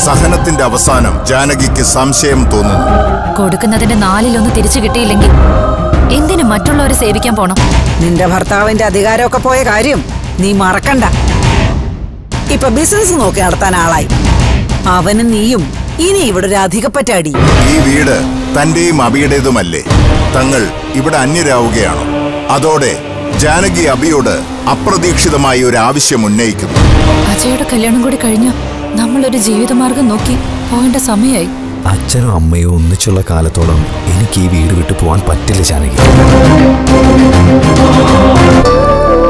സഹനത്തിന്റെ അവസാനം ജാനകിക്ക് സംശയം തോന്നുന്നു. കൊടുക്കുന്നതിന്റെ 4-1 തിരിച്ചു കിട്ടിയില്ലെങ്കിൽ എന്തിനു മറ്റുള്ളവരെ സേവിക്കാൻ പോണം? നിന്റെ ഭർത്താവിന്റെ അധികാരമൊക്കെ പോയ കാര്യം നീ മറക്കണ്ട. ഇപ്പൊ ബിസിനസ് നോക്കി നടത്താൻ ആളായി. അവനും നീയും ഇനി ഇവിടെ ഒരു അധികപ്പറ്റാടി. ഈ വീട് തന്റെയും അബിയുടേതുമല്ലേ? തങ്ങൾ ഇവിടെ അന്യരാവുകയാണോ? അതോടെ ജാനകി അബിയോട് അപ്രതീക്ഷിതമായി ഒരു ആവശ്യം ഉന്നയിക്കുന്നു. അജയുടെ കല്യാണം കൂടി കഴിഞ്ഞ നമ്മളൊരു ജീവിതമാർഗം നോക്കി പോകേണ്ട സമയമായി. അച്ഛനും അമ്മയും ഒന്നിച്ചുള്ള കാലത്തോളം എനിക്ക് ഈ വീട് വിട്ടു പോകാൻ പറ്റില്ല ജാനകി.